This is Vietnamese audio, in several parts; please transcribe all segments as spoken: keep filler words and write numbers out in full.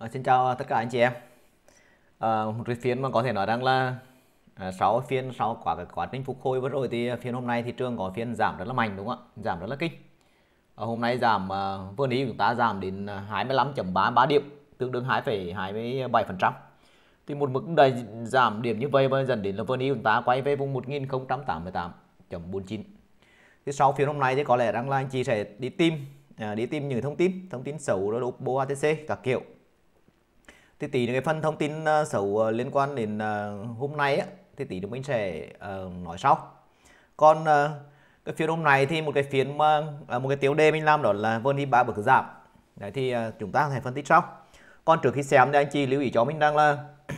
À, xin chào tất cả anh chị em. À, một cái phiên mà có thể nói rằng là à, sau phiên sau quả cái quá trình phục hồi vừa rồi thì phiên hôm nay thị trường có phiên giảm rất là mạnh đúng không ạ? Giảm rất là kinh. À, hôm nay giảm à, vừa nãy chúng ta giảm đến hai mươi lăm phẩy ba ba điểm, tương đương hai phẩy hai mươi bảy phần trăm. Thì một mức đầy giảm điểm như vậy và dẫn đến là vừa nãy chúng ta quay về vùng một nghìn không trăm tám mươi tám phẩy bốn chín. Thì sau phiên hôm nay thì có lẽ rằng là anh chị sẽ đi tìm à, đi tìm những thông tin, thông tin xấu rồi Oppo a tê xê các kiểu. Thì tí cái phần thông tin uh, xấu uh, liên quan đến uh, hôm nay á, thì tí nữa mình sẽ uh, nói sau. Còn uh, cái phiên hôm nay thì một cái phiên mà uh, một cái tiêu đề mình làm đó là vê en i ba bậc giảm. Đấy thì uh, chúng ta sẽ phân tích sau. Còn trước khi xem thì anh chị lưu ý cho mình rằng là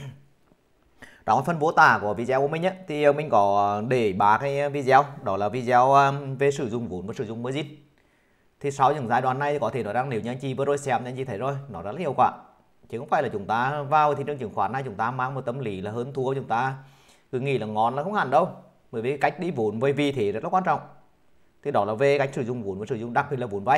trong phần mô tả của video của mình á, thì mình có để ba cái video, đó là video um, về sử dụng vốn và sử dụng margin. Thì sau những giai đoạn này thì có thể nói rằng nếu như anh chị vừa rồi xem thì anh chị thấy rồi, nó rất là hiệu quả. Chứ không phải là chúng ta vào thị trường chứng khoán này chúng ta mang một tâm lý là hơn thua, chúng ta cứ nghĩ là ngon là không hẳn đâu. Bởi vì cách đi vốn với vì thế rất là quan trọng. Thì đó là về cách sử dụng vốn và sử dụng đặc biệt là vốn vay.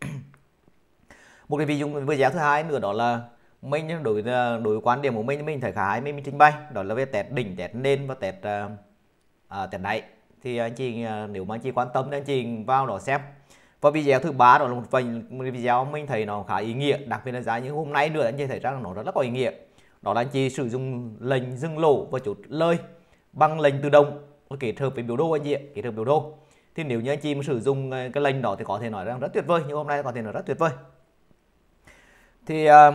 Một cái ví dụ với giá thứ hai nữa đó là mình đối đối quan điểm của mình mình thấy khá hay mình trình bày, đó là về test đỉnh, test nền và test uh, test đáy. Thì anh chị nếu mà anh chị quan tâm thì anh chị vào đó xem. Và video thứ ba đó là một vài video mình thấy nó khá ý nghĩa, đặc biệt là giá như hôm nay nữa anh chị thấy rằng nó rất là có ý nghĩa. Đó là anh chị sử dụng lệnh dừng lỗ và chốt lời bằng lệnh tự động kết hợp với biểu đồ anh chị, kết hợp biểu đồ. Thì nếu như anh chị mà sử dụng cái lệnh đó thì có thể nói rằng rất tuyệt vời, nhưng hôm nay có thể nói rất tuyệt vời. Thì uh,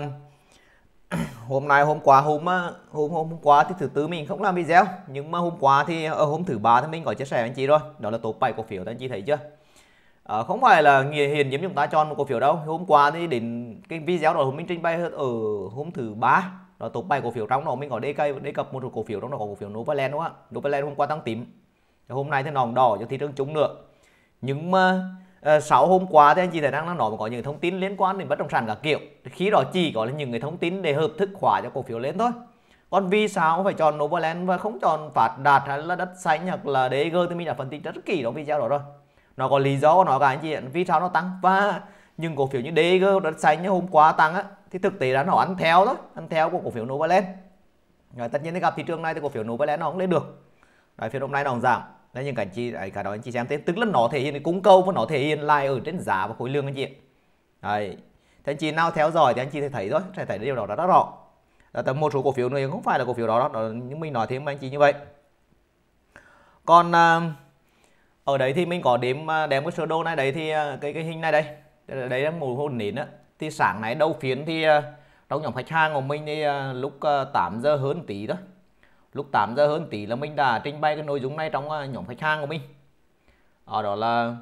hôm nay hôm qua hôm hôm hôm qua thì thứ tư mình không làm video, nhưng mà hôm qua thì ở hôm thứ ba thì mình có chia sẻ với anh chị rồi, đó là top bảy cổ phiếu, anh chị thấy chưa? À, không phải là hiền giống chúng ta chọn một cổ phiếu đâu. Hôm qua thì đến cái video đó mình trình bày ở hôm thứ ba, đó top bảy cổ phiếu, trong đó mình có đề cập đề cập một cổ phiếu, trong đó có cổ phiếu Novaland đúng không ạ? Novaland hôm qua tăng tím, hôm nay thì nòng đỏ cho thị trường chung nữa. Nhưng mà à, sau hôm qua thì anh chị thấy đang nó có những thông tin liên quan đến bất động sản cả kiểu, khi đó chỉ có là những cái thông tin để hợp thức hóa cho cổ phiếu lên thôi. Còn vì sao phải chọn Novaland và không chọn Phát Đạt hay là Đất Xanh hoặc là đê giê thì mình đã phân tích rất kỹ trong video đó rồi. Nó có lý do của nó cả anh chị, vì sao nó tăng. Và những cổ phiếu như đê giê, Đất Xanh như hôm qua tăng á, thì thực tế là nó ăn theo đó, ăn theo của cổ phiếu Novaland. Rồi tất nhiên thì gặp thị trường này thì cổ phiếu Novaland nó không lên được. Rồi phiên hôm nay nó cũng giảm. Đấy, nhưng cả anh chị ấy, cả đó anh chị xem thêm, tức là nó thể hiện cung cầu và nó thể hiện lại ở trên giá và khối lượng anh chị. Đấy. Thì anh chị nào theo dõi thì anh chị thấy thôi, sẽ thấy điều đó rất rõ. Là một số cổ phiếu này không phải là cổ phiếu đó, đó nhưng mình nói thêm với anh chị như vậy. Còn ở đấy thì mình có đếm đem cái sơ đồ này đấy, thì cái cái hình này đây, đấy là một hồn nến á. Thì sáng nay đầu phiên thì trong nhóm khách hàng của mình thì lúc tám giờ hơn tí đó, lúc tám giờ hơn tí là mình đã trình bày cái nội dung này trong nhóm khách hàng của mình. Ở đó là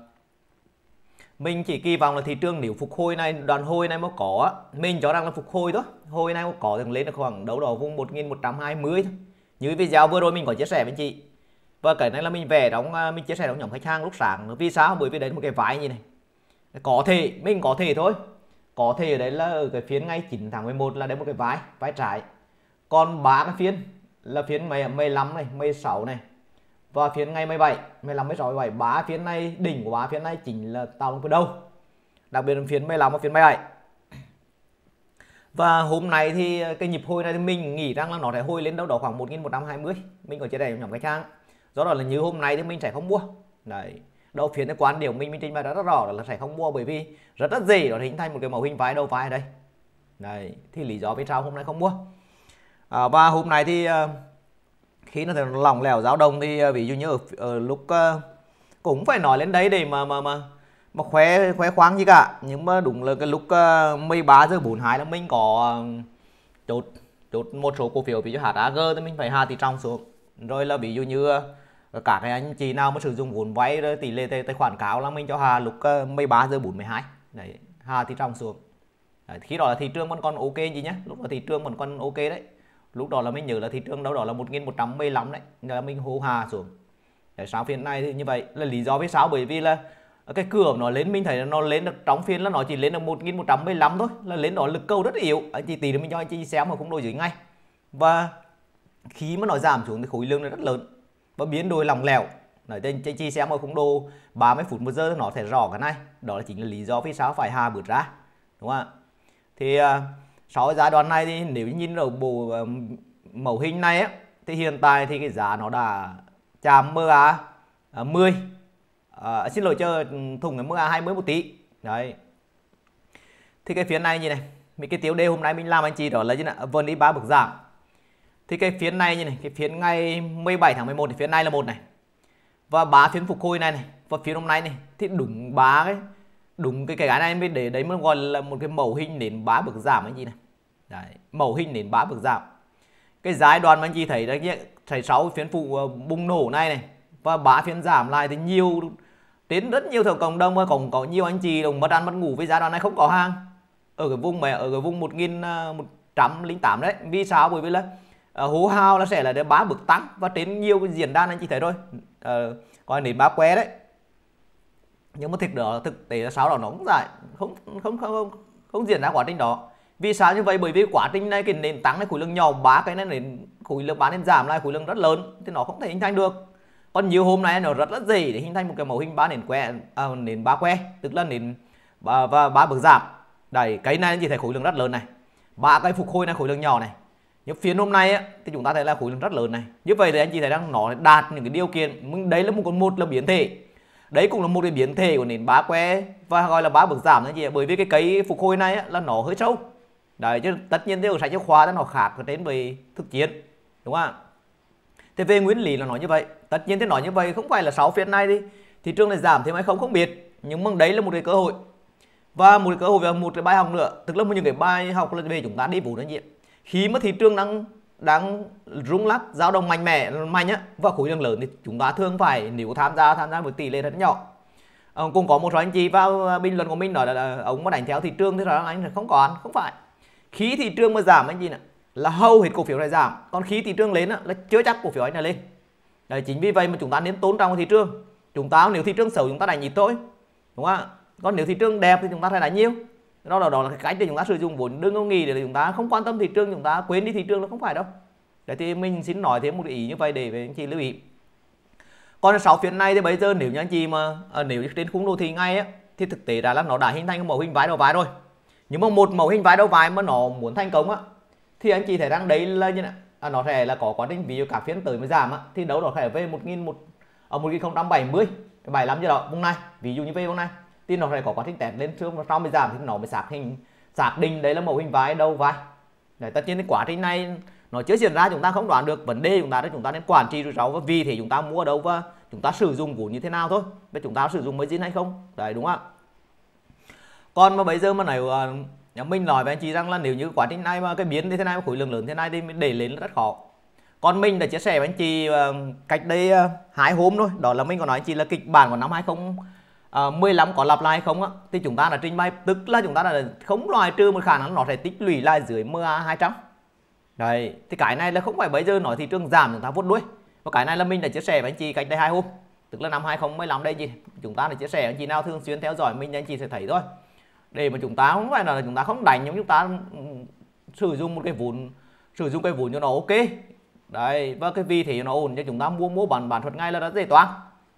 mình chỉ kỳ vọng là thị trường nếu phục hồi này, đoạn hồi này mà có, mình cho rằng là phục hồi đó, hồi này mà có thì lên được khoảng đâu đó vùng một nghìn một trăm hai mươi thôi. Như video vừa rồi mình có chia sẻ với chị. Và cái này là mình về trong mình chia sẻ trong nhóm khách hàng lúc sáng. Vì sao? Bởi vì đấy là một cái vải như này. Có thể mình có thể thôi. Có thể ở đấy là ở cái phiên ngày chín tháng mười một là đấy một cái vải, vải trái. Còn ba cái phiên là phiên mười lăm này, mười sáu này và phiên ngày mười bảy, mười lăm, mười sáu, mười bảy, ba phiên này, đỉnh của ba phiên này chính là tạo một cái đầu. Đặc biệt là phiên mười lăm và phiên mười bảy. Và hôm nay thì cái nhịp hồi này thì mình nghĩ rằng là nó sẽ hồi lên đâu đó khoảng một nghìn một trăm hai mươi. Mình có chia sẻ trong nhóm khách hàng. Do đó là như hôm nay thì mình sẽ không mua. Đấy. Đầu phiên cái quan điểm mình mình trình bày rất, rất rõ là sẽ không mua, bởi vì rất rất dễ nó hình thành một cái mẫu hình vai đầu vai ở đây. Đấy, thì lý do vì sao hôm nay không mua. À, và hôm nay thì khi nó lỏng lẻo dao động thì ví dụ như ở, ở lúc cũng phải nói lên đấy để mà mà mà mà khoe khoe khoang gì cả, nhưng mà đúng là cái lúc mười ba giờ bốn mươi hai là mình có chốt chốt một số cổ phiếu, ví dụ hát a giê thì mình phải hạ tỷ trọng xuống. Rồi là ví dụ như cả cái anh chị nào mà sử dụng vốn vay tỷ lệ tài khoản cáo là mình cho hà lúc mười ba giờ bốn mươi hai đấy, hà tỷ trọng xuống. Đấy, khi đó là thị trường vẫn còn ok gì nhé, lúc đó thị trường vẫn còn ok đấy. Lúc đó là mình nhớ là thị trường đâu đó là một nghìn một trăm mười lăm đấy, là mình hô hà xuống. Đấy, sau phiên này thì như vậy là lý do vì sao, bởi vì là cái cửa nó lên mình thấy là nó lên được trong phiên là nó chỉ lên được một nghìn một trăm mười lăm thôi, là lên đó lực cầu rất yếu. Anh chị tỷ mình cho anh chị xem mà không đổi dưới ngay. Và khi mà nó giảm xuống thì khối lượng nó rất lớn và biến đổi lỏng lẻo. Đấy, anh chị xem ở khung đồ ba mươi phút một giờ thì nó sẽ rõ cái này. Đó là chính là lý do vì sao phải hà bước ra, đúng không ạ? Thì Sau cái giai đoạn này thì nếu nhìn ở bộ mẫu hình này á, thì hiện tại thì cái giá nó đã chạm em a mười, à, xin lỗi chờ thùng cái em a hai mươi một tí. Đấy. Thì cái phiên này như này, mấy cái tiêu đề hôm nay mình làm anh chị đó là gì nào? Vn đi ba bậc giảm. Thì cái phiên này như này, cái phiên ngày mười bảy tháng mười một thì phiên này là một này. Và ba phiên phục hồi này này, và phiên hôm nay này thì đúng ba cái đúng cái cái này mới để đấy mới gọi là một cái mẫu hình nến ba bậc giảm anh chị này. Đấy, mẫu hình nến ba bậc giảm. Cái giai đoạn mà anh chị thấy đấy nhé, thấy sáu phiên phụ bùng nổ này này và ba phiên giảm lại thì nhiều đến rất nhiều thợ cộng đồng và còn có nhiều anh chị đồng mất ăn mất ngủ với giai đoạn này không có hàng ở cái vùng mà ở cái vùng một nghìn một trăm lẻ tám đấy. Vì sao? Bởi vì là uh, hố hao nó sẽ là ba bậc tăng và trên nhiều cái diễn đàn anh chị thấy rồi, uh, coi nến ba que đấy. Nhưng mà thực đó thực tế là sau đó nó cũng giải không không không không, không diễn ra quá trình đó. Vì sao như vậy? Bởi vì quá trình này cái nền tăng này khối lượng nhỏ, ba cái này nền khối lượng bán nên giảm lại khối lượng rất lớn thì nó không thể hình thành được. Còn nhiều hôm nay nó rất là dễ để hình thành một cái mẫu hình ba nền que, à, nền ba que, tức là nền và ba, ba bậc giảm. Đây, cái này anh chị thấy khối lượng rất lớn này, ba cái phục hồi này khối lượng nhỏ này. Nhưng phiên hôm nay á, thì chúng ta thấy là khối lượng rất lớn này. Như vậy thì anh chị thấy đang nó đạt những cái điều kiện, đấy là một con một là biến thể, đấy cũng là một cái biến thể của nền ba que và gọi là ba bậc giảm anh chị. Bởi vì cái cây phục hồi này á, là nó hơi sâu. Đấy, chứ tất nhiên theo sách giáo khoa nó khác đến về thực chiến, đúng không ạ? Thế về nguyên lý là nói như vậy. Tất nhiên thế nói như vậy không phải là sáu phiên này đi thị trường này giảm thêm hay không không biết, nhưng mà đấy là một cái cơ hội và một cái cơ hội và một cái bài học nữa, tức là một những cái bài học là về chúng ta đi vốn anh chị. Khi mà thị trường đang đang rung lắc dao động mạnh mẽ mạnh á và khối lượng lớn thì chúng ta thường phải nếu tham gia tham gia với tỷ lệ rất nhỏ. À, cũng có một số anh chị vào bình luận của mình nói là, là ông mà đánh theo thị trường thì rằng anh không còn, không phải. Khi thị trường mà giảm anh chị nè là hầu hết cổ phiếu này giảm, còn khi thị trường lên là chưa chắc cổ phiếu anh là lên. Đấy, chính vì vậy mà chúng ta nên tôn trọng thị trường. Chúng ta nếu thị trường xấu chúng ta đánh nhịp thôi, đúng không ạ? Còn nếu thị trường đẹp thì chúng ta phải đánh nhiều. Đó là đó là cái cách để chúng ta sử dụng vốn. Đừng có nghĩ để chúng ta không quan tâm thị trường, chúng ta quên đi thị trường là không phải đâu. Đấy thì mình xin nói thêm một ý như vậy để anh chị lưu ý. Còn sáu phiên này thì bây giờ nếu như anh chị mà à, nếu trên khung đồ thị ngay á thì thực tế ra là nó đã hình thành mẫu hình vái đầu vái rồi. Nhưng mà một mẫu hình vái đầu vái mà nó muốn thành công á thì anh chị thấy rằng đấy là như này, à, nó sẽ là có quá trình ví dụ các phiên tới mới giảm á thì đâu đó phải về một nghìn không trăm bảy mươi bảy mươi lăm giờ đó vùng này, ví dụ như về vùng này thì nó sẽ có quá trình test lên trước và sau mới giảm thì nó mới xác hình xác định đấy là mẫu hình vái đầu vai. Đấy, tất nhiên cái quá trình này nó chưa diễn ra chúng ta không đoán được. Vấn đề chúng ta đó chúng ta nên quản trị rủi ro và vì thế chúng ta mua ở đâu và chúng ta sử dụng vốn như thế nào thôi, và chúng ta sử dụng margin hay không. Đấy, đúng không ạ? Còn mà bây giờ mà nếu uh, mình nói với anh chị rằng là nếu như quá trình này mà cái biến như thế này khối lượng lớn thế này thì để lên rất khó. Còn mình đã chia sẻ với anh chị uh, cách đây uh, hai hôm thôi, đó là mình có nói anh chị là kịch bản của năm hai không một lăm có lặp lại hay không á, thì chúng ta đã trình bày, tức là chúng ta đã không loại trừ một khả năng nó sẽ tích lũy lại dưới em a hai trăm. Đấy, thì cái này là không phải bây giờ nói thị trường giảm chúng ta vuốt đuôi, và cái này là mình đã chia sẻ với anh chị cách đây hai hôm, tức là năm hai không một lăm đây gì chúng ta đã chia sẻ. Anh chị nào thường xuyên theo dõi mình anh chị sẽ thấy thôi, để mà chúng ta không phải là chúng ta không đánh, nhưng chúng ta sử dụng một cái vốn sử dụng cái vốn cho nó ok. Đấy, và cái vì thế nó ổn cho chúng ta mua mua bản bản thuật ngay là rất dễ toán.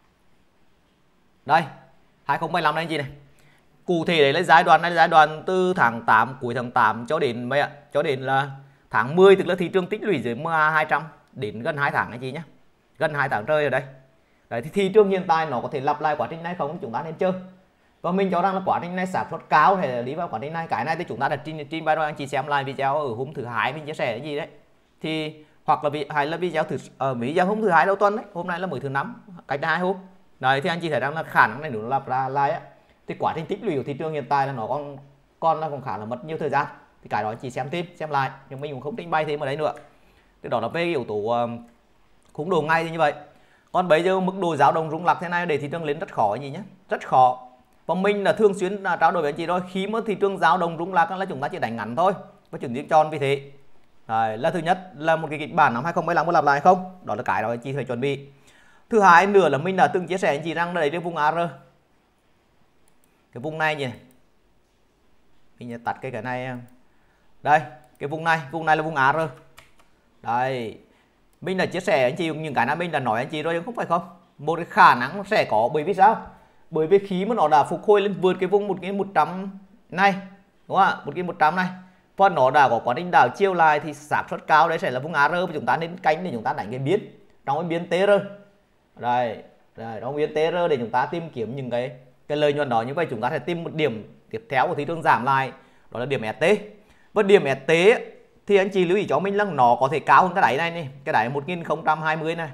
Đây hai không một lăm đây anh chị này, cụ thể đấy là giai đoạn này là giai đoạn từ tháng tám, cuối tháng tám cho đến mấy ạ cho đến là tháng mười, tức là thị trường tích lũy dưới em a hai trăm đến gần hai tháng anh chị nhé, gần hai tháng trời ở đây. Đấy, thì thị trường hiện tại nó có thể lặp lại quá trình này không, chúng ta nên chơi. Và mình cho rằng là quá trình này xác suất cao để đi vào quá trình này. Cái này thì chúng ta đã trình trình bày rồi, anh chị xem lại video ở hôm thứ hai mình chia sẻ cái gì đấy, thì hoặc là vì hay là video thứ ở video hôm thứ hai đầu tuần đấy, hôm nay là mới thứ năm, cách hai hôm. Đấy, thì anh chị thấy rằng là khả năng này nếu nó lặp ra lại á thì quá trình tích lũy của thị trường hiện tại là nó còn còn là còn khá là mất nhiều thời gian. Thì cái đó anh chị xem thêm xem lại, nhưng mình cũng không trình bày thêm ở đấy nữa. Thì đó là về yếu tố uh, khung đồ ngay thì như vậy. Còn bây giờ mức độ dao động rung lắc thế này để thị trường lên rất khó anh chị nhé, rất khó. Và mình là thường xuyên là trao đổi với anh chị rồi, khi mà thị trường dao động rung lắc là chúng ta chỉ đánh ngắn thôi và chuẩn bị tròn. Vì thế đấy, là thứ nhất là một cái kịch bản năm hai không một lăm có lặp lại không, đó là cái đó anh chị phải chuẩn bị. Thứ hai nữa là mình đã từng chia sẻ anh chị rằng đây là vùng a rờ, cái vùng này nhỉ, mình tắt cái cái này đây, cái vùng này vùng này là vùng a rờ. Đây, mình đã chia sẻ anh chị những cái này mình đã nói anh chị rồi không phải không, một cái khả năng sẽ có. Bởi vì sao? Bởi vì khi mà nó đã phục hồi lên vượt cái vùng một nghìn một trăm này, đúng không ạ, một nghìn một trăm này, và nó đã có quá trình đảo chiều lại thì xác suất cao đấy sẽ là vùng a rờ và chúng ta nên canh để chúng ta đánh cái biến trong cái biến tê rờ. Đây, đây trong biến tê rờ để chúng ta tìm kiếm những cái cái lợi nhuận đó. Như vậy chúng ta sẽ tìm một điểm tiếp theo của thị trường giảm lại, đó là điểm ét tê. Và điểm ét tê thì anh chị lưu ý cho mình là nó có thể cao hơn cái đáy này này, cái đáy một nghìn không trăm hai mươi này.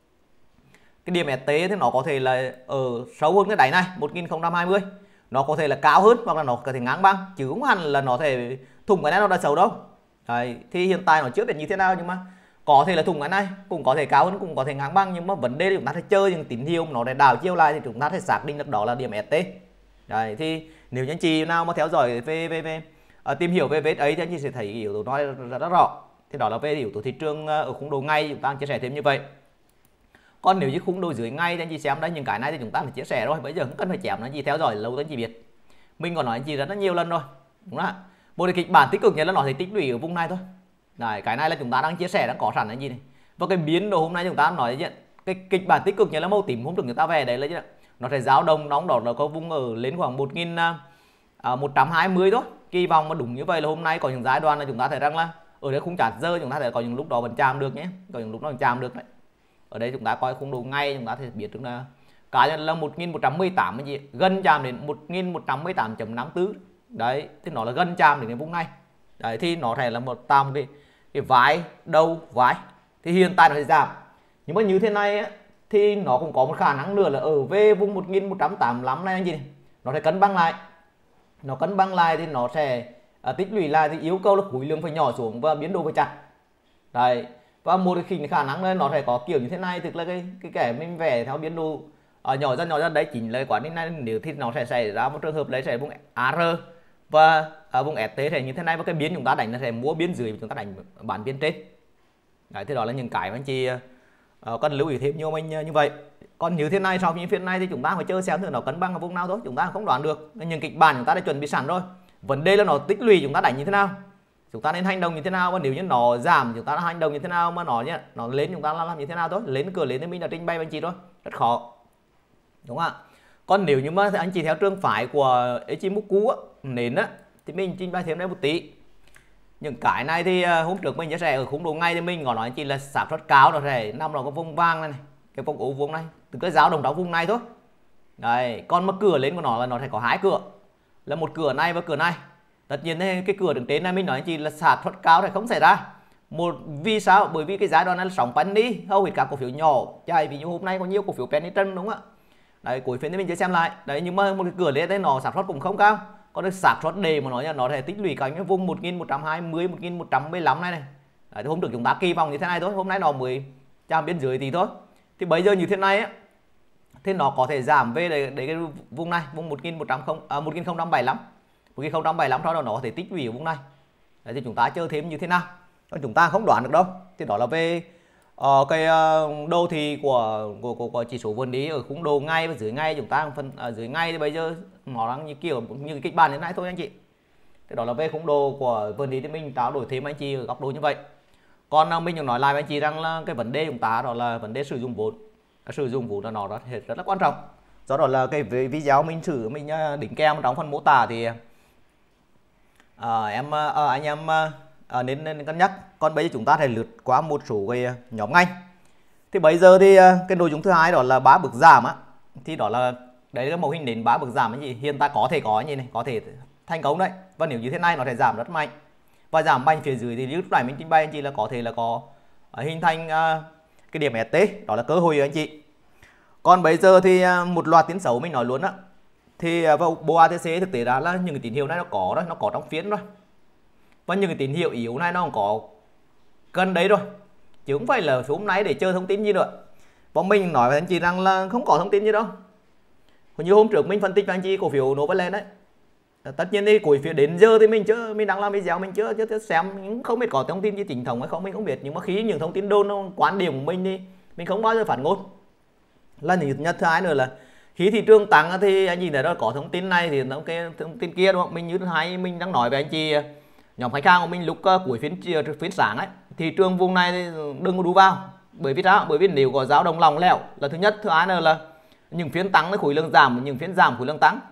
Cái điểm ét tê thì nó có thể là ở sâu hơn cái đáy này một nghìn không trăm hai mươi, nó có thể là cao hơn hoặc là nó có thể ngang bằng, chứ không hẳn là nó thể thủng cái này nó đã xấu đâu. Đấy, thì hiện tại nó chưa biết như thế nào, nhưng mà có thể là thủng cái này, cũng có thể cao hơn, cũng có thể ngang bằng, nhưng mà vấn đề là chúng ta sẽ chơi những tín hiệu nó để đảo chiều lại thì chúng ta sẽ xác định được đó là điểm ét tê. Đấy, thì nếu như anh chị nào mà theo dõi về về về uh, tìm hiểu về vết ấy thì anh chị sẽ thấy yếu tố nói rất, rất rõ. Thì đó là về yếu tố thị trường ở khung đồ ngày chúng ta chia sẻ thêm như vậy. Còn nếu như khung đồ dưới ngày thì anh chị xem đây, những cái này thì chúng ta phải chia sẻ rồi, bây giờ không cần phải chém nó, anh chị theo dõi lâu anh chị biết. Mình còn nói anh chị rất là nhiều lần rồi, đúng không ạ? Một cái kịch bản tích cực nhất là nó sẽ tích lũy ở vùng này thôi. Đấy, cái này là chúng ta đang chia sẻ, đang có sẵn anh chị này. Và cái biến đồ hôm nay chúng ta nói chuyện cái kịch bản tích cực nhất là màu tím hôm trước người ta về đấy là chứ, nó sẽ dao động nóng đỏ là có vùng ở lên khoảng một nghìn một trăm hai mươi thôi. Kỳ vọng mà đúng như vậy là hôm nay có những giai đoạn là chúng ta thấy rằng là ở đây khung chart giờ chúng ta thấy có những lúc đó vẫn chạm được nhé, có những lúc nó vẫn chạm được đấy. Ở đây chúng ta coi khung đồ ngay chúng ta thể biết được là cá nhân là một nghìn một trăm mười tám cái gì, gần chạm đến một nghìn một trăm mười tám chấm năm mươi tư. Đấy, thì nó là gần chạm đến cái vùng này. Đấy, thì nó sẽ là một tạo một cái cái vái đầu vái. Thì hiện tại nó sẽ giảm. Nhưng mà như thế này á, thì nó cũng có một khả năng nữa là ở về vùng một nghìn một trăm tám mươi lăm này anh chị này, nó sẽ cân bằng lại. Nó cân bằng lại thì nó sẽ à, tích lũy lại, thì yêu cầu là khối lượng phải nhỏ xuống và biến độ phải chặt. Đấy. Và một cái khả năng này nó sẽ có kiểu như thế này, tức là cái cái kẻ mình vẽ theo biến độ à, nhỏ dần nhỏ dần đấy chính là quá trình này. Nếu thì nó sẽ xảy ra một trường hợp lấy sẽ vùng a rờ và à, vùng ét tê sẽ như thế này, và cái biến chúng ta đánh nó sẽ mua biến dưới, chúng ta đánh bán biến trên. Đấy, thì đó là những cái mà anh chị uh, cần lưu ý thêm như mình như vậy. Còn như thế này sau những phiên này thì chúng ta phải chơi xem thử nó cân bằng ở vùng nào thôi, chúng ta không đoán được. Những kịch bản chúng ta đã chuẩn bị sẵn rồi, vấn đề là nó tích lũy chúng ta đánh như thế nào, chúng ta nên hành động như thế nào. Và nếu như nó giảm chúng ta hành động như thế nào, mà nó nhé nó lên chúng ta làm như thế nào thôi. Lên cửa lên thì mình là trình bày với anh chị thôi, rất khó, đúng không ạ? Còn nếu như mà anh chị theo trường phái của Ichimoku á, nến á, thì mình trình bày thêm đây một tí. Những cái này thì hôm trước mình chia sẻ ở khung đồ ngay thì mình có nói anh chị là xác suất cao nó sẽ nằm ở cái vùng vàng này, này cái vùng ổ vuông này, từ cái dao động trong vùng này thôi. Đấy, còn mà cửa lên của nó là nó sẽ có hai cửa, là một cửa này và cửa này. Tất nhiên cái cửa đứng trên này mình nói anh chị là xác suất cao này không xảy ra. Một vì sao? Bởi vì cái giai đoạn này là sóng penny, hầu hết các cổ phiếu nhỏ chạy, ví dụ hôm nay có nhiều cổ phiếu penny trend, đúng không ạ? Đấy, cuối phiên thì mình sẽ xem lại. Đấy, nhưng mà một cái cửa lên đây nó xác suất cũng không cao. Còn cái xác suất đề mà nói là nó sẽ tích lũy cả cái vùng một nghìn một trăm hai mươi, một nghìn một trăm mười lăm này này. Đấy, thì hôm trước chúng ta kỳ vọng như thế này thôi, hôm nay nó mới chạm bên dưới thì thôi. Thì bây giờ như thế này á, thì nó có thể giảm về để, để cái vùng này, vùng một nghìn một trăm à, một nghìn không trăm bảy mươi lăm, một nghìn không trăm bảy mươi lăm sau đó nó có thể tích lũy ở vùng này. Đấy, thì chúng ta chơi thêm như thế nào, còn chúng ta không đoán được đâu. Thì đó là về uh, cái uh, đồ thị của, của, của, của chỉ số vn đê ở khung đồ ngay và dưới ngay. Chúng ta phần uh, dưới ngay thì bây giờ nó đang như kiểu như cái kịch bản như thế này thôi anh chị. Thì đó là về khung đồ của vn đê thì mình trao đổi thêm anh chị ở góc độ như vậy. Còn uh, mình cũng nói lại với anh chị rằng là cái vấn đề chúng ta đó là vấn đề sử dụng vốn. Sử dụng vốn là nó rất, rất là quan trọng. Do đó là cái video mình thử mình uh, đính kèm trong phần mô tả thì uh, em uh, anh em uh, nên, nên cân nhắc. Còn bây giờ chúng ta sẽ lướt qua một số cái nhóm ngành. Thì bây giờ thì uh, cái nội dung thứ hai đó là ba bậc giảm á. Thì đó là đấy là mô hình đến ba bậc giảm cái gì hiện tại có thể có như này, có thể thành công đấy. Và nếu như thế này nó sẽ giảm rất mạnh. Và giảm mạnh phía dưới thì lúc này mình trình bày anh chị là có thể là có uh, hình thành uh, cái điểm ét tê, đó là cơ hội anh chị. Còn bây giờ thì uh, một loạt tín xấu mình nói luôn á. Thì uh, vào bộ a tê xê thực tế ra là những cái tín hiệu này nó có đó, nó có trong phiên rồi. Và những cái tín hiệu yếu này nó cũng có gần đấy rồi, chứ không phải là hôm nay để chơi thông tin gì nữa. Và mình nói với anh chị rằng là không có thông tin gì đâu. Như hôm trước mình phân tích với anh chị cổ phiếu Novaland đấy. Tất nhiên thì cổ phiếu đến giờ thì mình chưa mình đang làm video mình chưa chưa xem, không biết có thông tin gì chính thống hay không mình không biết. Nhưng mà khi những thông tin đồn nó quan điểm của mình thì mình không bao giờ phản ngôn. Là những nhất thứ hai nữa là khi thị trường tăng thì anh chị thấy đó có thông tin này thì nó cái thông tin kia, đúng không? Mình như thứ hai mình đang nói với anh chị nhóm khách hàng của mình lúc uh, cuối phiên phiên sáng ấy, thị trường vùng này thì đừng có đu vào. Bởi vì sao? Bởi vì nếu có dao động lòng lẻo là thứ nhất, thứ hai nữa là những phiên tăng với khối lượng giảm, những phiên giảm khối lượng tăng.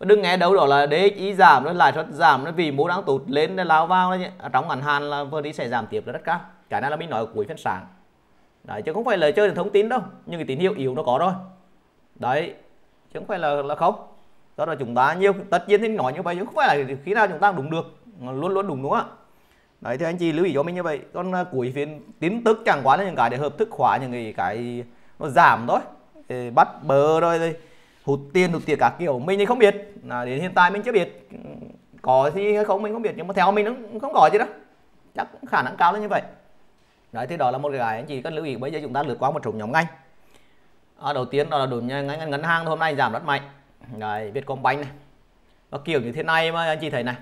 Đừng nghe đâu đó là đê ích i giảm rồi lãi suất giảm nó vì mua đang tụt lên để lao vào đấy, trong ngắn hạn là vừa đi sẽ giảm tiếp là rất cao. Cái này là mình nói ở cuối phiên sáng đấy, chứ không phải là chơi được thông tin đâu, nhưng cái tín hiệu yếu nó có rồi đấy, chứ không phải là là không. Đó là chúng ta nhiều tất nhiên thì nói như vậy chứ không phải là khi nào chúng ta đúng được luôn luôn đúng, đúng không ạ? Đấy thì anh chị lưu ý cho mình như vậy. Còn uh, cuối phiên tin tức chẳng quá là những cái để hợp thức hóa những cái cái nó giảm thôi, thì bắt bờ rồi, rồi hút tiền hút tiền các kiểu mình thì không biết, là đến hiện tại mình chưa biết có thì hay không mình không biết, nhưng mà theo mình nó không có gì đó, chắc khả năng cao là như vậy. Đấy thì đó là một cái anh chị cần lưu ý. Bây giờ chúng ta lướt qua một số nhóm ngành. À, đầu tiên đó là đối ngành ngân, ngân hàng hôm nay giảm rất mạnh. Đấy, Vietcombank này và kiểu như thế này mà anh chị thấy này,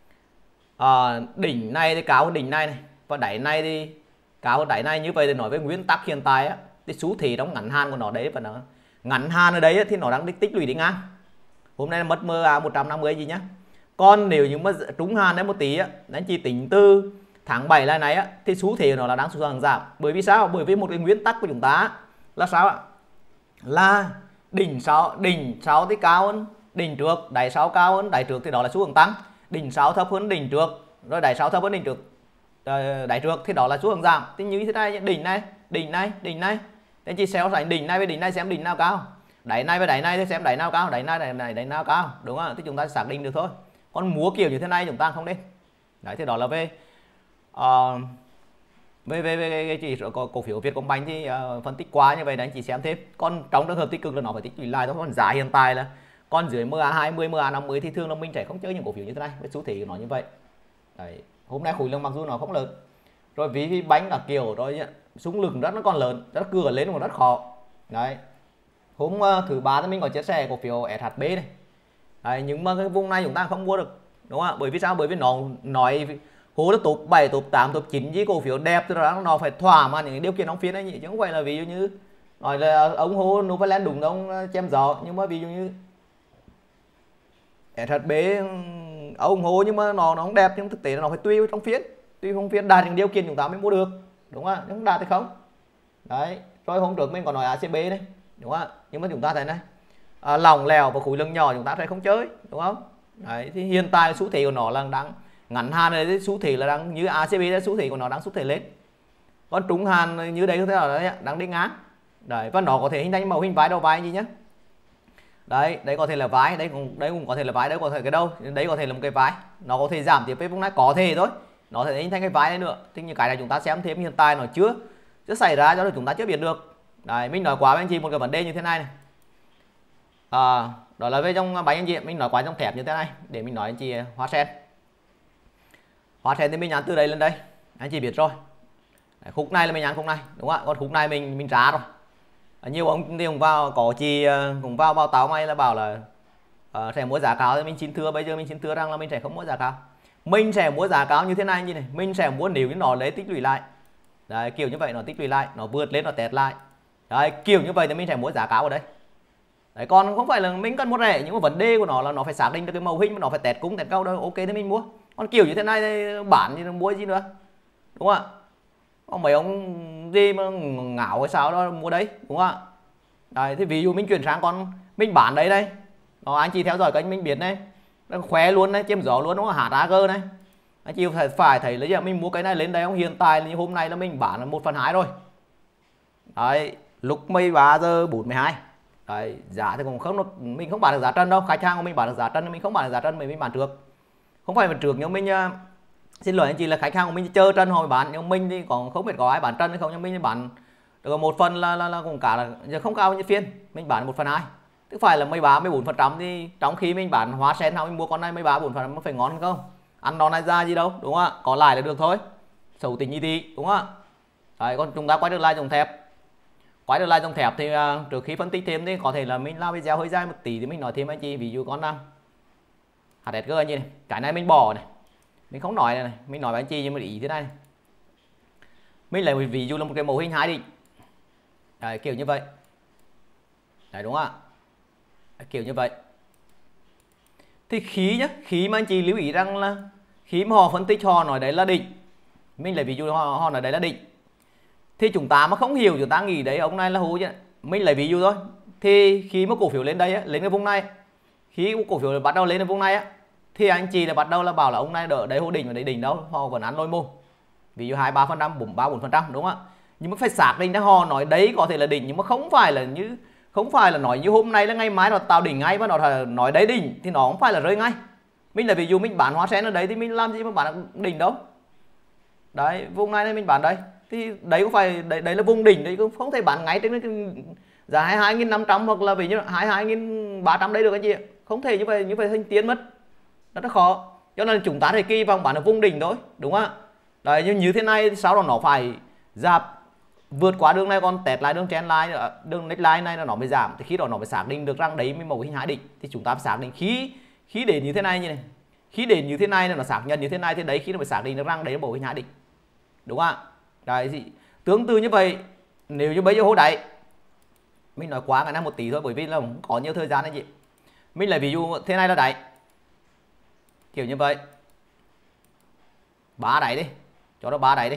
à, đỉnh này thì cao hơn đỉnh này này, và đáy này thì cao hơn đáy này. Như vậy thì nói với nguyên tắc hiện tại á, cái xu thế trong ngắn hạn của nó đấy, và nó ngắn hạn ở đấy á, thì nó đang tích lũy đi ngang. Hôm nay là mất mơ à, một trăm năm mươi gì nhá. Còn nếu như mà trúng hạn đấy một tí á, anh chị tính từ tháng bảy này này á, thì xu thế của nó là đang xu hướng giảm. Bởi vì sao? Bởi vì một cái nguyên tắc của chúng ta là sao ạ? Là đỉnh sau đỉnh sau thì cao hơn đỉnh trước, đáy sau cao hơn đáy trước thì đó là xu hướng tăng. Đỉnh sau thấp hơn đỉnh trước, rồi đáy sau thấp hơn đỉnh trước, đáy trước thì đó là xu hướng giảm. Thì như thế này, đỉnh này, đỉnh này, đỉnh này, anh chị so sánh đỉnh này với đỉnh này xem đỉnh nào cao, đáy này với đáy này thì xem đáy nào cao, đáy này đáy này đáy nào cao, đúng không? Thì chúng ta xác định được thôi. Còn múa kiểu như thế này chúng ta không nên. Đấy thì đó là về uh, về về về chỉ số cổ phiếu Vietcombank thì uh, phân tích qua như vậy đấy, anh chị xem thêm. Còn trong trường hợp tích cực là nó phải tích lũy lại thôi. Còn giá hiện tại là còn dưới em a hai mươi, em a năm mươi thì thường là mình sẽ không chơi những cổ phiếu như thế này, với xu thế của nó như vậy. Đấy, hôm nay khối lượng mặc dù nó không lớn, rồi ví vì bánh cả kiểu rồi súng lực rất nó còn lớn, rất cửa lên còn rất khó. Đấy, hôm uh, thứ ba thì mình có chia sẻ cổ phiếu ét hát bê này. Đấy, nhưng mà cái vùng này chúng ta không mua được, đúng không ạ? Bởi vì sao? Bởi vì nó nói hố nó top bảy, top tám, top chín với cổ phiếu đẹp thì nó, nó phải thỏa mãn những điều kiện trong phiên ấy nhỉ, chứ không phải là ví dụ như nói là ông hố Novaland đúng ông chém gió. Nhưng mà ví dụ như ét hát bê ông hố nhưng mà nó nó không đẹp, nhưng thực tế nó phải tùy trong phiên, tùy trong phiên đạt những điều kiện chúng ta mới mua được, đúng không ạ? Nhưng đạt thì không. Đấy, rồi hôm trước mình còn nói a xê bê đấy, đúng không ạ? Nhưng mà chúng ta thấy này, à, lỏng lẻo và khối lượng nhỏ chúng ta sẽ không chơi, đúng không? Đấy, thì hiện tại xu thế của nó là đang ngắn hạn này, xu thế là đang như a xê bê là xu thế của nó đang xu thế lên. Còn trung hạn như đấy có thể là đang đi ngang. Đấy, và nó có thể hình thành màu hình vai đầu vai gì nhá. Đấy, đấy có thể là vai, đấy cũng đấy cũng có thể là vai, đấy có thể cái đâu, đấy có thể là một cái vai. Nó có thể giảm tiếp với vùng này, có thể thôi. Nó thể hình thành cái vai này nữa. Thì như cái này chúng ta xem thêm, hiện tại nó chưa chưa xảy ra cho nên chúng ta chưa biết được. Đấy, mình nói quá với anh chị một cái vấn đề như thế này này. À, đó là về trong bánh anh chị, mình nói quá trong thẹp như thế này để mình nói anh chị hoa sen. Hoa sen thì mình nhắn từ đây lên đây, anh chị biết rồi. Đấy, khúc này là mình nhắn khúc này, đúng không ạ? Còn khúc này mình mình trả rồi. À, nhiều ông thì cũng vào, có chị cũng vào báo cáo may là bảo là uh, sẽ mua giá cao, thì mình xin thưa bây giờ mình xin thưa rằng là mình sẽ không mua giá cao. Mình sẽ mua giá cao như thế này như này, mình sẽ mua nếu như nó lấy tích lũy lại. Đấy, kiểu như vậy nó tích lũy lại, nó vượt lên nó test lại. Đấy, kiểu như vậy thì mình sẽ mua giá cao ở đây. Đấy, còn không phải là mình cần mua rẻ, nhưng mà vấn đề của nó là nó phải xác định được cái màu hình, mà nó phải test cung test cao đâu, ok thì mình mua. Còn kiểu như thế này thì bản thì mua gì nữa, đúng không ạ? Còn mấy ông gì mà ngáo hay sao đó mua đấy, đúng không ạ? Đấy, thì ví dụ mình chuyển sang con mình bán đấy đây, đó, anh chị theo dõi kênh mình biết này, nó khóe luôn đấy, chém gió luôn, đúng không? hát a giê này, anh chị phải phải thấy là giờ mình mua cái này lên đây không, hiện tại là hôm nay là mình bán là một phần hai rồi. Đấy, lúc mười ba giờ bốn mươi hai. Đấy, giá thì cũng không, mình không bán được giá trần đâu, khách hàng của mình bán được giá trần, mình không bán được giá trần, mình mình bán trước. Không phải bán trước, nhưng mình uh, xin lỗi anh chị là khách hàng của mình chơi trần hồi bán, nhưng mình thì còn không biết có ai bán trần hay không, nhưng mình bán được một phần là là, là cũng cả là giờ không cao như phiên, mình bán một phần hai, tức phải là mười ba mười bốn phần trăm. Thì trong khi mình bán hoa sen nào mình mua con này mười ba bốn phần trăm nó phải ngon không, ăn nó này ra gì đâu, đúng không ạ? Có lại là được thôi, xấu tính như tí, đúng không ạ? Đấy, còn chúng ta quay trở lại dòng thép. Quay trở lại dòng thép thì uh, trước khi phân tích thêm thì có thể là mình làm video hơi dài một tí thì mình nói thêm anh chị. Ví dụ con nào hát ét giê anh chị này, cái này mình bỏ này, mình không nói này, này. Mình nói với anh chị nhưng mà ý thế này, này. Mình lấy ví dụ là một cái mẫu hình hai định. Đấy, kiểu như vậy. Đấy, đúng không ạ? Đấy, kiểu như vậy. Thì khí nhá, khí mà anh chị lưu ý rằng là khí mà họ phân tích họ nói đấy là định, mình lấy ví dụ họ, họ nói đấy là định, thì chúng ta mà không hiểu, chúng ta nghĩ đấy ông này là hú chứ. Mình lấy ví dụ thôi. Thì khi mà cổ phiếu lên đây á, lên cái vùng này, khi cổ phiếu bắt đầu lên ở vùng này á thì anh chị là bắt đầu là bảo là ông này đỡ đấy hô đỉnh và đấy đỉnh đâu, họ vẫn ăn lôi mô ví dụ hai ba phần trăm bốn ba bốn phần trăm đúng không ạ. Nhưng mà phải xác định ra họ nói đấy có thể là đỉnh nhưng mà không phải là như không phải là nói như hôm nay là ngày mai nó tạo đỉnh ngay và nó nói đấy đỉnh thì nó không phải là rơi ngay. Mình là ví dụ mình bán hoa sen ở đấy thì mình làm gì mà bán đỉnh đâu. Đấy vùng này mình bán đây thì đấy có phải đấy, đấy là vùng đỉnh đấy, cũng không thể bán ngay trên cái giá hai mươi hai nghìn năm trăm hoặc là vì như hai mươi hai nghìn ba trăm đấy được anh chị ạ. Không thể như vậy, như vậy thành tiến mất, nó rất khó. Cho nên chúng ta thì kỳ vọng bán ở vùng đỉnh thôi đúng không ạ. Đấy như, như thế này sau đó nó phải giảm vượt qua đường này, còn test lại đường trend line đường neckline này là nó mới giảm, thì khi đó nó mới xác định được rằng đấy mới mẫu hình hai đỉnh. Thì chúng ta phải xác định khi khi đến như thế này như này, khi đến như thế này là nó xác nhận như thế này thì đấy khi nó mới xác định được rằng đấy là mẫu hình hai đỉnh đúng không ạ. Đấy gì tương tự như vậy, nếu như bây giờ hô đáy mình nói quá cái này một tí thôi bởi vì là không có nhiều thời gian anh chị. Mình lấy ví dụ thế này là đáy kiểu như vậy, ba đáy đi, cho nó ba đáy đi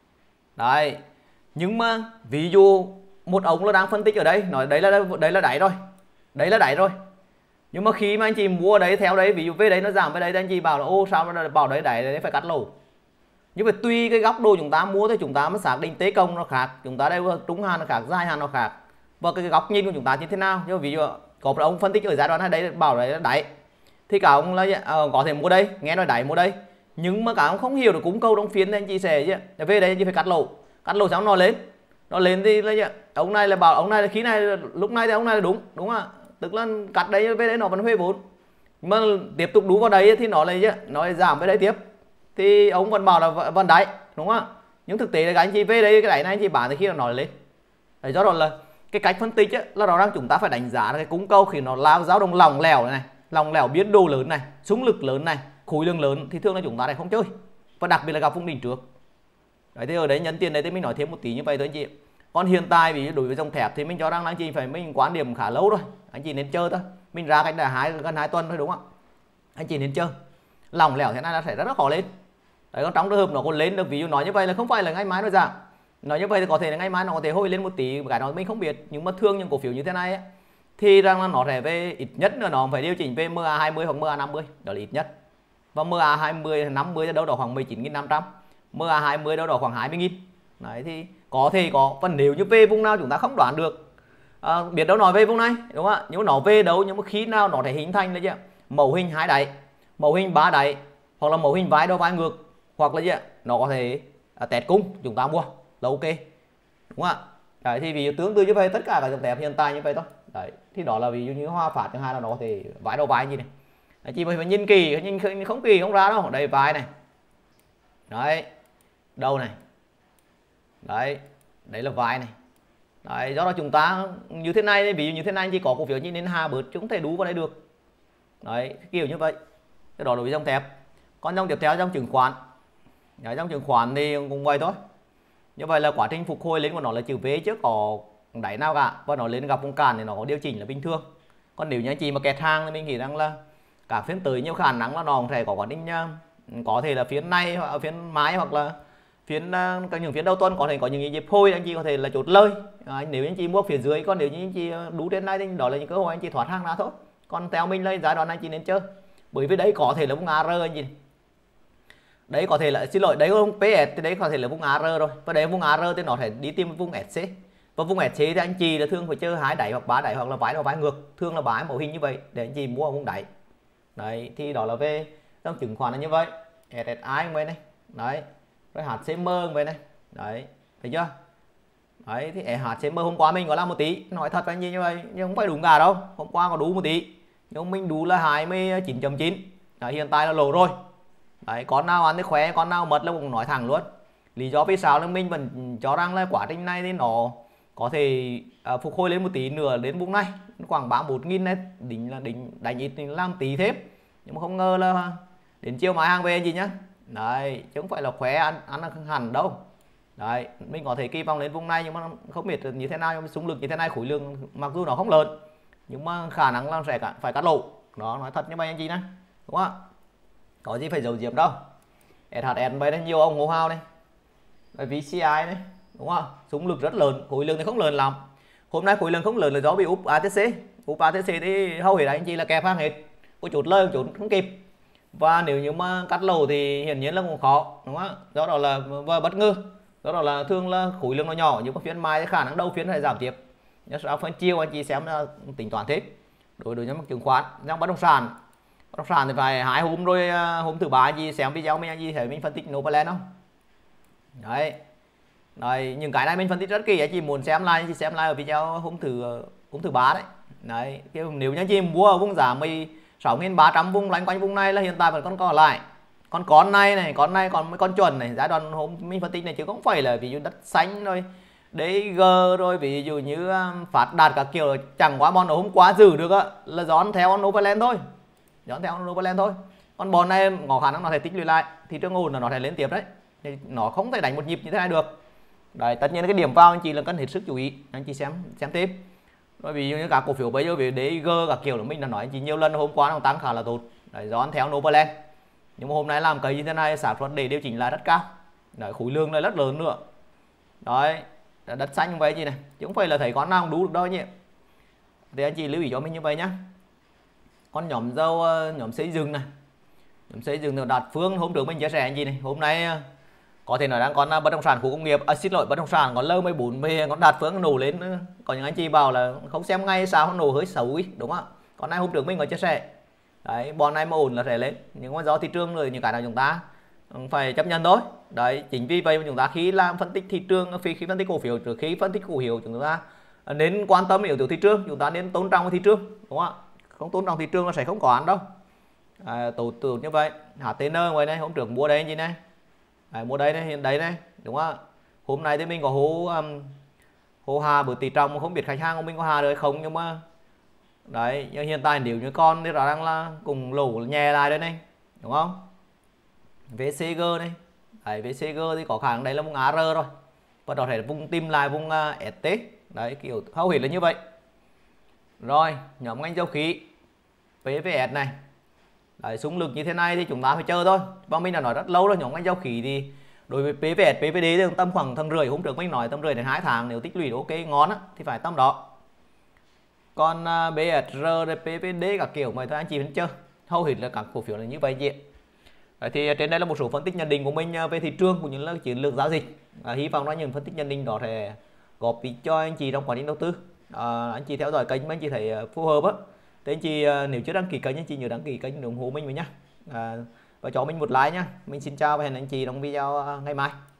đấy. Nhưng mà ví dụ một ông là đang phân tích ở đây nói đấy là đấy là đáy rồi, đấy là đáy rồi, nhưng mà khi mà anh chị mua đấy theo đấy ví dụ về đấy nó giảm về đấy thì anh chị bảo là ô sao nó bảo đấy đáy đấy phải cắt lỗ. Nhưng mà tùy cái góc độ chúng ta mua thì chúng ta mới xác định tế công nó khác, chúng ta đây trúng hạn nó khác, dài hạn nó khác, và cái góc nhìn của chúng ta như thế nào. Nhưng ví dụ có một ông phân tích ở giai đoạn này đấy bảo đấy là đáy thì cả ông là uh, có thể mua đây, nghe nói đáy mua đây, nhưng mà cả ông không hiểu được cung cầu trong phiên thì anh chị sẽ chứ về đây anh chị phải cắt lỗ, cắt lỗ xong nó lên, nó lên thì là ông này là bảo ông này là khí này lúc này thì ông này là đúng đúng không ạ, tức là cắt đấy về đấy nó vẫn huê vốn, mà tiếp tục đú vào đấy thì nó lại chứ nó lại giảm về đây tiếp thì ông vẫn bảo là vẫn đáy đúng không ạ. Nhưng thực tế là các anh chị về đây cái đáy này anh chị bán thì khi nào nó lên đấy. Do đó là cái cách phân tích ấy, là rõ ràng chúng ta phải đánh giá cái cung cầu khi nó lao dao động lỏng lẻo này, này lỏng lẻo biến đồ lớn này, xung lực lớn này, khối lượng lớn thì thường là chúng ta lại không chơi, và đặc biệt là gặp vùng đỉnh trước đấy. Thì ở đấy nhân tiền đấy thì mình nói thêm một tí như vậy thôi anh chị. Còn hiện tại vì đối với dòng thép thì mình cho rằng là anh chị phải mình quan điểm khá lâu rồi, anh chị nên chơi thôi, mình ra cách là hai gần hai tuần thôi đúng không ạ. Anh chị nên chơi lỏng lẻo thế này là sẽ rất là khó lên đấy. Còn trong trường hợp nó còn lên được, ví dụ nói như vậy là không phải là ngày mai nó giảm, nói như vậy thì có thể là ngày mai nó có thể hồi lên một tí, cái đó mình không biết. Nhưng mà thường những cổ phiếu như thế này ấy, thì rằng là nó sẽ về ít nhất là nó phải điều chỉnh về em a hai mươi hoặc em a năm mươi, đó là ít nhất. Và em a hai mươi năm mươi đâu đó khoảng mười chín nghìn năm trăm, em a hai mươi đâu đó khoảng hai mươi nghìn đấy. Thì có thể có, và nếu như về vùng nào chúng ta không đoán được, à, biết đâu nói về vùng này đúng không ạ. Nhưng mà nó về đâu, nhưng mà khi nào nó thể hình thành là chứ mẫu hình hai đáy, mẫu hình ba đáy, hoặc là mẫu hình vai đầu vai ngược, hoặc là gì ạ nó có thể à, test cung chúng ta mua là ok đúng không ạ. Đấy thì vì tương tự như vậy tất cả các dòng thép hiện tại như vậy thôi đấy. Thì đó là ví dụ như Hòa Phát thứ hai là nó có thể vai đầu vai gì này đấy, chỉ phải nhìn kỳ, nhìn không kỳ không ra đâu. Đây vai này đấy, đầu này đấy, đấy là vai này đấy. Do đó chúng ta như thế này, ví dụ như thế này chỉ có cổ phiếu như nên hà bớt chứ không thể đú vào đây được đấy, kiểu như vậy. Cái đó đối với dòng thép. Còn dòng tiếp theo dòng chứng khoán đấy, dòng chứng khoán thì cũng vậy thôi. Như vậy là quá trình phục hồi lên của nó là chữ V chứ có đáy nào cả, và nó lên gặp vùng cản thì nó có điều chỉnh là bình thường. Còn nếu như anh chị mà kẹt hàng thì mình nghĩ rằng là cả phiên tới nhiều khả năng là nó cũng sẽ có quá trình có thể là phiên này hoặc phiên mai hoặc là phiên các những phiên đầu tuần có thể có những dịp hồi anh chị có thể là chốt lời à, nếu anh chị mua phía dưới. Còn nếu như anh chị đủ trên này thì đó là những cơ hội anh chị thoát hàng ra thôi. Còn theo mình là giai đoạn anh chị nên chơi, bởi vì đấy có thể là vùng a rờ anh chị, đấy có thể là xin lỗi đấy không pê ét thì đấy có thể là vùng a rờ rồi, và đấy vùng a rờ thì nó sẽ đi tìm vùng ét xê, và vùng ét xê thì anh chị là thường phải chơi hai đáy hoặc ba đáy hoặc là vái đầu vái ngược, thường là bái mẫu hình như vậy để anh chị mua ở vùng đáy đấy. Thì đó là về dòng chứng khoán là như vậy. ét ét i cũng vậy này đấy, rồi hát xê em cũng vậy này đấy, thấy chưa đấy. Thì hát xê em hôm qua mình có làm một tí, nói thật anh chị như vậy nhưng không phải đúng cả đâu, hôm qua có đủ một tí nhưng mình đủ là hai mươi chín chấm chín, hiện tại là lỗ rồi đấy. Con nào ăn thì khỏe, con nào mất là cũng nói thẳng luôn. Lý do vì sao là mình vẫn cho rằng là quá trình này thì nó có thể uh, phục hồi lên một tí nữa đến vùng này khoảng ba mươi mốt nghìn này, đỉnh là đỉnh đánh ít thì làm tí thêm, nhưng mà không ngờ là đến chiều mai hàng về gì nhá đấy, chứ không phải là khỏe ăn ăn hẳn đâu đấy. Mình có thể kỳ vọng đến vùng này nhưng mà không biết như thế nào, nhưng mà xung lực như thế này, khối lượng mặc dù nó không lớn nhưng mà khả năng là sẽ phải cắt lỗ, đó nói thật như vậy anh chị nhé đúng không ạ. Có gì phải giấu diếm đâu. ét hát ét đây nhiều ông hô hào này, vê xê i này đúng không, xung lực rất lớn, khối lượng thì không lớn lắm. Hôm nay khối lượng không lớn là do bị úp a tê xê, úp a tê xê thì hầu hết anh chị là kẹp hàng hết, có chốt lời chốt không kịp, và nếu như mà cắt lỗ thì hiển nhiên là cũng khó, đúng không? Do đó là và bất ngờ, do đó là thường là khối lượng nó nhỏ, nhưng mà phiên mai thì khả năng đầu phiên phải giảm tiếp. Nhớ sau phân chiều anh chị xem là tính toán thế. Đối đối với mặt chứng khoán, trong bất động sản, bất động sản thì phải hai hôm rồi, hôm thứ ba anh chị xem video mình anh chị thấy mình phân tích Novaland không? Đấy. Đấy, những cái này mình phân tích rất kỹ, anh chị muốn xem lại anh chị xem lại ở video hôm thứ hôm thứ ba đấy. Đấy, nếu như anh chị mua ở vùng giá mười sáu nghìn ba trăm vùng loanh quanh vùng này là hiện tại vẫn còn còn lại. Còn con này này, con này còn con chuẩn này, giai đoạn hôm mình phân tích này chứ không phải là ví dụ đất xanh rồi đê giê rồi ví dụ như phát đạt các kiểu, chẳng qua bọn nó hôm qua giữ được á là dón theo Novaland thôi. Dón theo Novaland thôi. Còn bọn này ngỏ khả năng nó thể tích lũy lại, thị trường ổn là nó thể lên tiếp đấy. Thì nó không thể đánh một nhịp như thế này được. Đấy, tất nhiên cái điểm vào anh chị là cần hết sức chú ý, anh chị xem xem tiếp. Rồi ví dụ như các cổ phiếu bây giờ về đê giê các kiểu là mình đã nói anh chị nhiều lần, hôm qua nó tăng khá là tốt. Đấy, dón theo Novaland. Nhưng mà hôm nay làm cây như thế này sản xuất để điều chỉnh lại rất cao. Đấy, khối lượng này rất lớn nữa. Đấy, đất xanh như vậy chị này, chứ không phải là thấy con nào cũng đủ được đâu nhỉ. Thì anh chị lưu ý cho mình như vậy nhá. Con nhóm dâu, nhóm xây dựng này, nhóm xây dựng được Đạt Phương hôm trước mình chia sẻ anh chị này, hôm nay có thể nói đang còn bất động sản khu công nghiệp, à, xin lỗi bất động sản còn lâu mười bốn về con Đạt Phương nổ lên nữa. Có những anh chị bảo là không xem ngay sao nó nổ hơi xấu ý, đúng không ạ? Còn nay hôm trước mình có chia sẻ. Đấy, bọn này mà ổn là sẽ lên, nhưng mà do thị trường rồi những cái nào chúng ta phải chấp nhận thôi. Đấy, chính vì vậy mà chúng ta khi làm phân tích thị trường, khi, khi phân tích cổ phiếu, trước khi phân tích cổ phiếu chúng ta nên quan tâm yếu tố thị trường, chúng ta nên tôn trọng thị trường, đúng không ạ? Không tôn trọng thị trường là sẽ không có ăn đâu. À, tổ tưởng như vậy. hát tê en ngoài này hôm trước mua đây anh chị này. Đấy, mua đây này, hiện đấy này, đúng không ạ? Hôm nay thì mình có hố um, hố hà bữa tỷ trọng, không biết khách hàng của mình có hà được hay không, nhưng mà đấy, nhưng hiện tại nếu như con thì rõ ràng là cùng lỗ nhẹ lại đây này, đúng không? vê xê giê này, đấy, vê xê giê thì có khả năng đấy là vùng a rờ rồi, và có thể vùng tìm lại vùng uh, ét tê. Đấy, kiểu hầu hết là như vậy. Rồi, nhóm ngành dầu khí pê vê ét này, đấy, xung lực như thế này thì chúng ta phải chờ thôi. Và mình đã nói rất lâu rồi, nhóm ngành dầu khí thì đối với pê vê ét, pê vê đê thì tầm khoảng tháng rưỡi, hôm trước mình nói tầm rưỡi đến hai tháng, nếu tích lũy ok ngon á, thì phải tầm đó. Còn uh, bê ét rờ, pê vê đê các kiểu mà thôi anh chị vẫn chơi, hầu hết là các cổ phiếu là như vậy chị. Đấy, thì trên đây là một số phân tích nhận định của mình về thị trường cũng như là chiến lược giao dịch. À, hy vọng là những phân tích nhận định đó sẽ góp ích cho anh chị trong quá trình đầu tư. À, anh chị theo dõi kênh mà anh chị thấy phù hợp á, thì anh chị nếu chưa đăng ký kênh anh chị nhớ đăng ký kênh ủng hộ mình với nhá. À, và cho mình một like nhá. Mình xin chào và hẹn anh chị trong video ngày mai.